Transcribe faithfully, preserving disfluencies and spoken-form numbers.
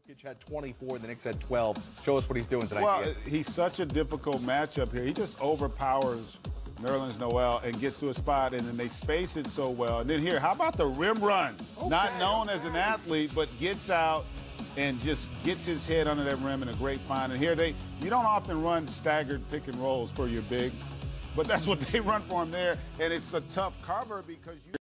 Jokic had twenty-four, the Knicks had twelve. Show us what he's doing tonight. Well, Ian. he's such a difficult matchup here. He just overpowers Nerlens Noel and gets to a spot, and then they space it so well. And then here, how about the rim run? Okay, Not known okay. as an athlete, but gets out and just gets his head under that rim in a great find. And here they, you don't often run staggered pick and rolls for your big, but that's what they run for him there. And it's a tough cover because you